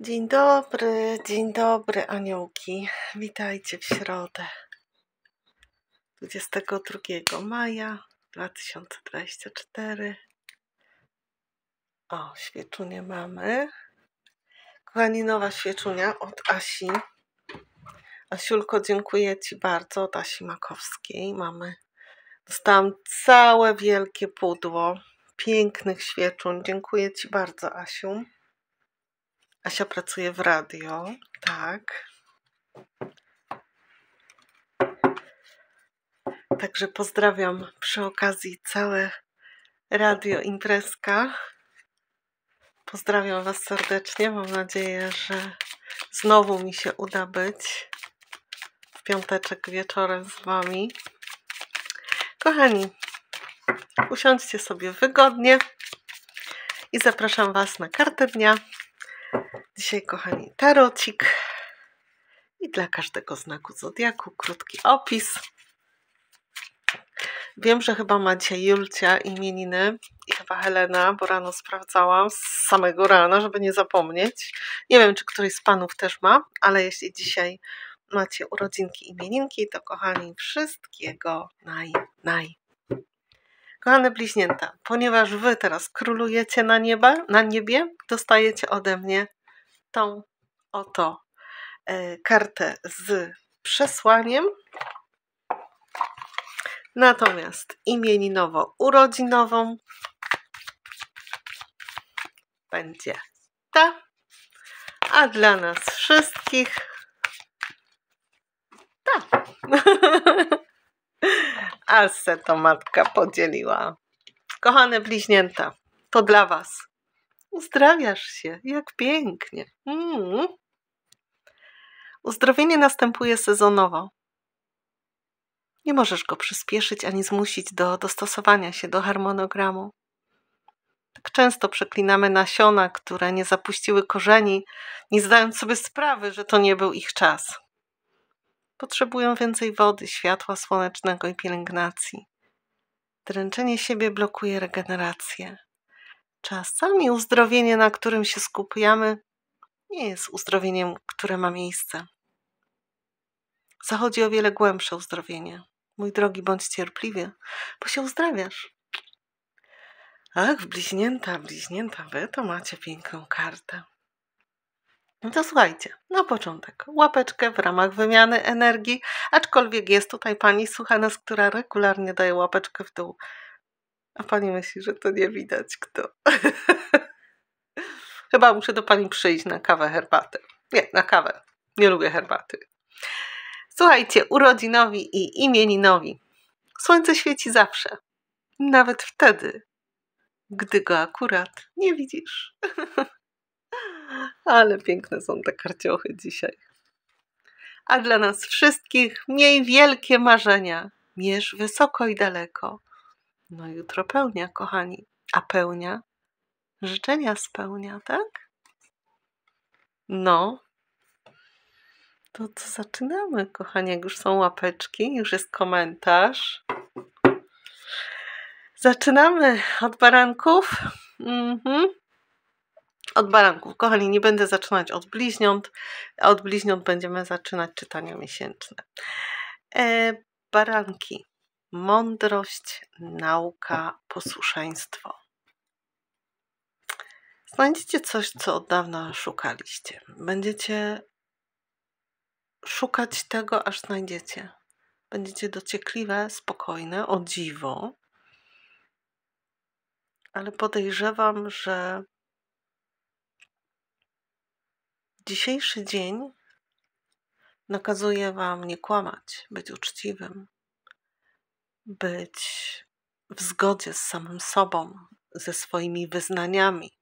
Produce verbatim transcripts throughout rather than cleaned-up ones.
Dzień dobry, dzień dobry aniołki. Witajcie w środę dwudziestego drugiego maja dwa tysiące dwudziestego czwartego. O, świeczunię mamy. Kochani, nowa świeczunia od Asi. Asiulko, dziękuję Ci bardzo, od Asi Makowskiej. Mamy, dostałam całe wielkie pudło pięknych świeczun. Dziękuję Ci bardzo, Asiu. Asia pracuje w radio, tak. Także pozdrawiam przy okazji całe Radio Imprezka. Pozdrawiam Was serdecznie. Mam nadzieję, że znowu mi się uda być w piąteczek wieczorem z Wami. Kochani, usiądźcie sobie wygodnie i zapraszam Was na kartę dnia. Dzisiaj, kochani, tarocik i dla każdego znaku zodiaku krótki opis. Wiem, że chyba ma dzisiaj Julcia imieniny i chyba Helena, bo rano sprawdzałam z samego rana, żeby nie zapomnieć. Nie wiem, czy któryś z panów też ma, ale jeśli dzisiaj macie urodzinki, imieninki, to kochani, wszystkiego naj, naj. Kochane bliźnięta, ponieważ wy teraz królujecie na, nieba, na niebie, dostajecie ode mnie tą oto e, kartę z przesłaniem. Natomiast imieninowo-urodzinową będzie ta, a dla nas wszystkich ta. A se to matka podzieliła. Kochane bliźnięta, to dla Was. Uzdrawiasz się, jak pięknie. Mm. Uzdrowienie następuje sezonowo. Nie możesz go przyspieszyć ani zmusić do dostosowania się do harmonogramu. Tak często przeklinamy nasiona, które nie zapuściły korzeni, nie zdając sobie sprawy, że to nie był ich czas. Potrzebują więcej wody, światła słonecznego i pielęgnacji. Dręczenie siebie blokuje regenerację. Czasami uzdrowienie, na którym się skupiamy, nie jest uzdrowieniem, które ma miejsce. Zachodzi o wiele głębsze uzdrowienie. Mój drogi, bądź cierpliwy, bo się uzdrawiasz. Ach, bliźnięta, bliźnięta, wy to macie piękną kartę. No to słuchajcie, na początek łapeczkę w ramach wymiany energii, aczkolwiek jest tutaj pani, słucha nas, która regularnie daje łapeczkę w dół. A pani myśli, że to nie widać kto. Chyba muszę do pani przyjść na kawę, herbatę. Nie, na kawę. Nie lubię herbaty. Słuchajcie, urodzinowi i imieninowi. Słońce świeci zawsze. Nawet wtedy, gdy go akurat nie widzisz. Ale piękne są te karciochy dzisiaj. A dla nas wszystkich miej wielkie marzenia. Mierz wysoko i daleko. No jutro pełnia, kochani. A pełnia? Życzenia spełnia, tak? No. To co, zaczynamy, kochani, jak już są łapeczki, już jest komentarz. Zaczynamy od baranków. Mhm. Od baranków. Kochani, nie będę zaczynać od bliźniąt. Od bliźniąt będziemy zaczynać czytania miesięczne. E, baranki. Mądrość, nauka, posłuszeństwo. Znajdziecie coś, co od dawna szukaliście. Będziecie szukać tego, aż znajdziecie. Będziecie dociekliwe, spokojne, o dziwo. Ale podejrzewam, że dzisiejszy dzień nakazuje Wam nie kłamać, być uczciwym, być w zgodzie z samym sobą, ze swoimi wyznaniami.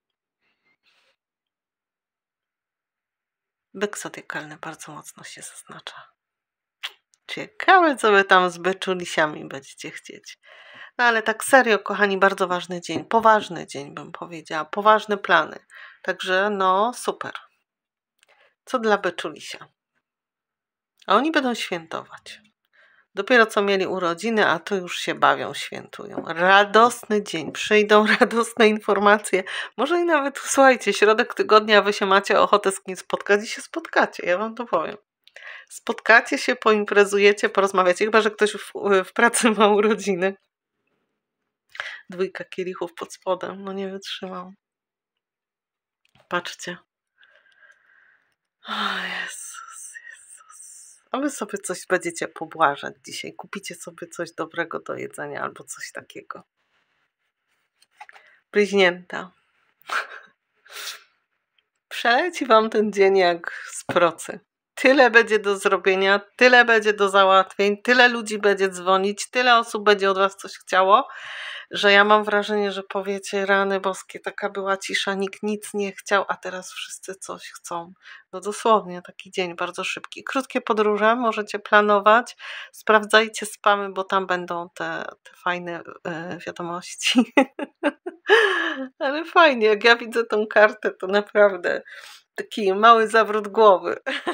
Byk zodiakalny bardzo mocno się zaznacza. Ciekawe, co Wy tam z byczulisiami będziecie chcieć. No ale tak serio, kochani, bardzo ważny dzień, poważny dzień bym powiedziała, poważne plany. Także no super. Co dla byczulisia? A oni będą świętować. Dopiero co mieli urodziny, a to już się bawią, świętują. Radosny dzień, przyjdą radosne informacje. Może i nawet, słuchajcie, środek tygodnia, wy się macie ochotę z kimś spotkać i się spotkacie, ja wam to powiem. Spotkacie się, poimprezujecie, porozmawiacie, chyba że ktoś w, w pracy ma urodziny. Dwójka kielichów pod spodem, no nie wytrzymał. Patrzcie. O Jezus, Jezus. A wy sobie coś będziecie pobłażać dzisiaj. Kupicie sobie coś dobrego do jedzenia albo coś takiego. Bliźnięta. Przeleci wam ten dzień jak z procy. Tyle będzie do zrobienia, tyle będzie do załatwień, tyle ludzi będzie dzwonić, tyle osób będzie od was coś chciało, że ja mam wrażenie, że powiecie, rany boskie, taka była cisza, nikt nic nie chciał, a teraz wszyscy coś chcą. No dosłownie, taki dzień bardzo szybki. Krótkie podróże możecie planować, sprawdzajcie spamy, bo tam będą te, te fajne e, wiadomości. Ale fajnie, jak ja widzę tą kartę, to naprawdę taki mały zawrót głowy.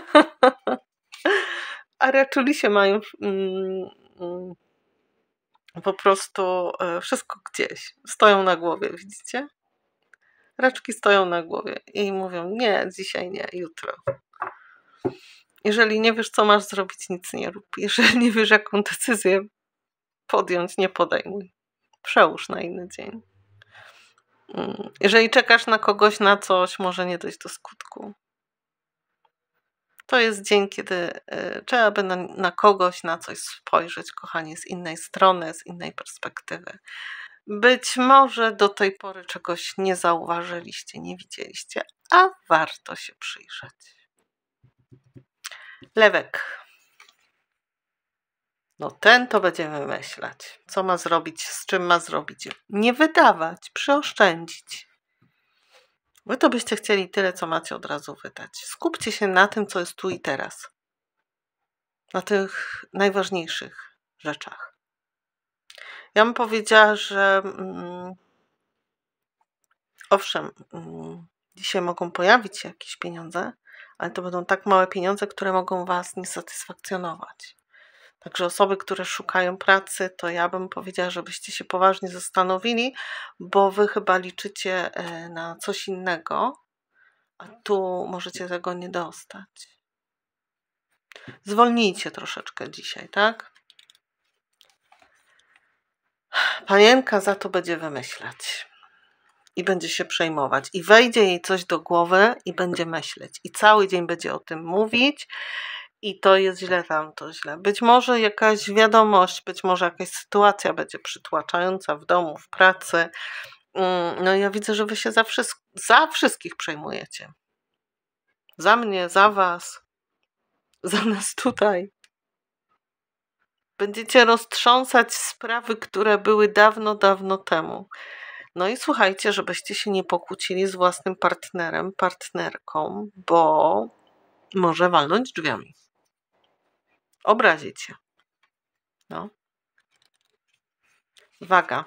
A raczulisie mają mm, mm, po prostu e, wszystko gdzieś. Stoją na głowie, widzicie? Raczki stoją na głowie i mówią, nie, dzisiaj nie, jutro. Jeżeli nie wiesz, co masz zrobić, nic nie rób. Jeżeli nie wiesz, jaką decyzję podjąć, nie podejmuj. Przełóż na inny dzień. Jeżeli czekasz na kogoś, na coś, może nie dojść do skutku. To jest dzień, kiedy y, trzeba by na, na kogoś, na coś spojrzeć, kochani, z innej strony, z innej perspektywy. Być może do tej pory czegoś nie zauważyliście, nie widzieliście, a warto się przyjrzeć. Lewek. No ten to będzie wymyślać. Co ma zrobić, z czym ma zrobić. Nie wydawać, przeoszczędzić. Wy to byście chcieli tyle, co macie od razu wydać. Skupcie się na tym, co jest tu i teraz. Na tych najważniejszych rzeczach. Ja bym powiedziała, że mm, owszem, mm, dzisiaj mogą pojawić się jakieś pieniądze, ale to będą tak małe pieniądze, które mogą was nie satysfakcjonować. Także osoby, które szukają pracy, to ja bym powiedziała, żebyście się poważnie zastanowili, bo wy chyba liczycie na coś innego, a tu możecie tego nie dostać. Zwolnijcie troszeczkę dzisiaj, tak? Panienka za to będzie wymyślać i będzie się przejmować i wejdzie jej coś do głowy i będzie myśleć i cały dzień będzie o tym mówić i to jest źle, tam to źle. Być może jakaś wiadomość, być może jakaś sytuacja będzie przytłaczająca w domu, w pracy. No ja widzę, że wy się za, wszystko, za wszystkich przejmujecie. Za mnie, za was, za nas tutaj. Będziecie roztrząsać sprawy, które były dawno, dawno temu. No i słuchajcie, żebyście się nie pokłócili z własnym partnerem, partnerką, bo może walnąć drzwiami. Obrazić się. No. Waga.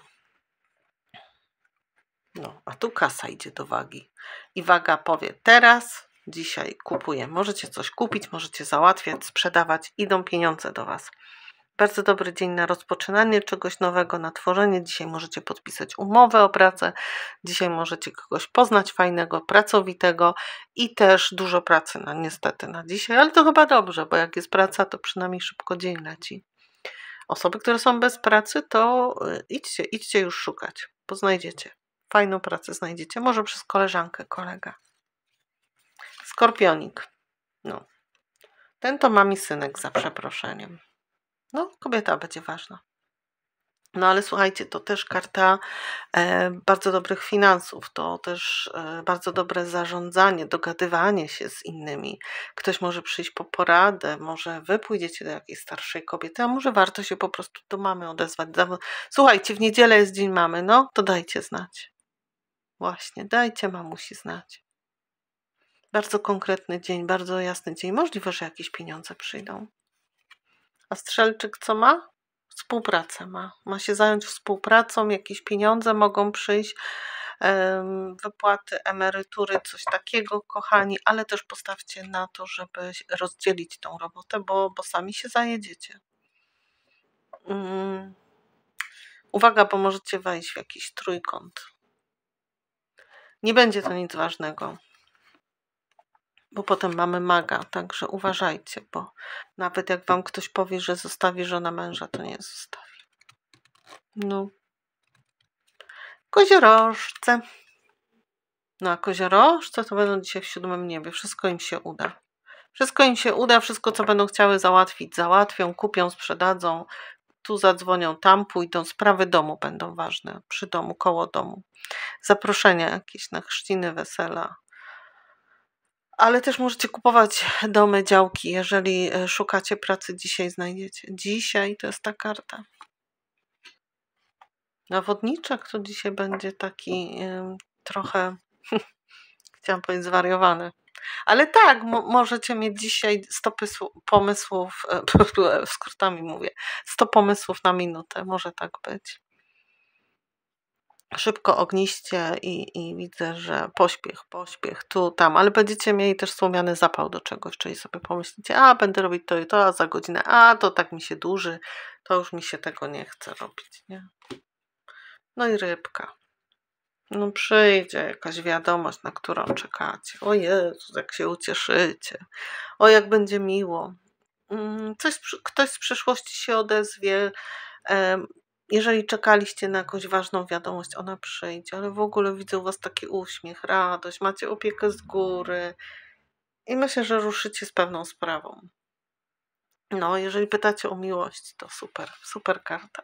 No, a tu kasa idzie do wagi. I waga powie, teraz, dzisiaj kupuję. Możecie coś kupić, możecie załatwiać, sprzedawać. Idą pieniądze do was. Bardzo dobry dzień na rozpoczynanie czegoś nowego, na tworzenie. Dzisiaj możecie podpisać umowę o pracę. Dzisiaj możecie kogoś poznać fajnego, pracowitego i też dużo pracy na, niestety na dzisiaj. Ale to chyba dobrze, bo jak jest praca, to przynajmniej szybko dzień leci. Osoby, które są bez pracy, to idźcie, idźcie już szukać, bo znajdziecie. Fajną pracę znajdziecie. Może przez koleżankę, kolega. Skorpionik. No. Ten to mami synek za przeproszeniem. No, kobieta będzie ważna. No ale słuchajcie, to też karta e, bardzo dobrych finansów, to też e, bardzo dobre zarządzanie, dogadywanie się z innymi. Ktoś może przyjść po poradę, może wy pójdziecie do jakiejś starszej kobiety, a może warto się po prostu do mamy odezwać. Słuchajcie, w niedzielę jest dzień mamy, no to dajcie znać. Właśnie, dajcie mamusi znać. Bardzo konkretny dzień, bardzo jasny dzień. Możliwe, że jakieś pieniądze przyjdą. A strzelczyk co ma? Współpracę ma. Ma się zająć współpracą, jakieś pieniądze mogą przyjść, um, wypłaty, emerytury, coś takiego, kochani, ale też postawcie na to, żeby rozdzielić tą robotę, bo, bo sami się zajedziecie. Mm. Uwaga, bo możecie wejść w jakiś trójkąt. Nie będzie to nic ważnego, bo potem mamy maga, także uważajcie, bo nawet jak wam ktoś powie, że zostawi żonę męża, to nie zostawi. No. Koziorożce. No a koziorożce to będą dzisiaj w siódmym niebie. Wszystko im się uda. Wszystko im się uda, wszystko co będą chciały załatwić, załatwią, kupią, sprzedadzą. Tu zadzwonią, tam pójdą. Sprawy domu będą ważne. Przy domu, koło domu. Zaproszenia jakieś na chrzciny, wesela. Ale też możecie kupować domy, działki. Jeżeli szukacie pracy, dzisiaj znajdziecie. Dzisiaj to jest ta karta. Nawodniczek to dzisiaj będzie taki yy, trochę, chciałam powiedzieć, zwariowany. Ale tak, mo- możecie mieć dzisiaj sto pysł- pomysłów, e, skrótami mówię, sto pomysłów na minutę. Może tak być. Szybko, ogniście i, i widzę, że pośpiech, pośpiech, tu, tam, ale będziecie mieli też słomiany zapał do czegoś, czyli sobie pomyślicie, a będę robić to i to, a za godzinę, a to tak mi się dłuży, to już mi się tego nie chce robić, nie? No i rybka. No przyjdzie jakaś wiadomość, na którą czekacie. O Jezu, jak się ucieszycie. O, jak będzie miło. Coś, ktoś z przeszłości się odezwie. Jeżeli czekaliście na jakąś ważną wiadomość, ona przyjdzie, ale w ogóle widzę u was taki uśmiech, radość, macie opiekę z góry i myślę, że ruszycie z pewną sprawą. No, jeżeli pytacie o miłość, to super, super karta.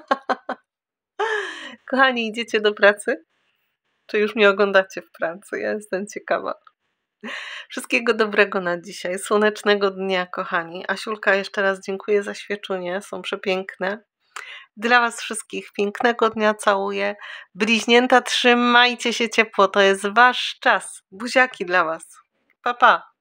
Kochani, idziecie do pracy? Czy już mnie oglądacie w pracy? Ja jestem ciekawa. Wszystkiego dobrego na dzisiaj, słonecznego dnia, kochani. Asiulka, jeszcze raz dziękuję za świeczunie, są przepiękne. Dla was wszystkich pięknego dnia, całuję. Bliźnięta, trzymajcie się ciepło, to jest wasz czas. Buziaki dla was. Pa, pa.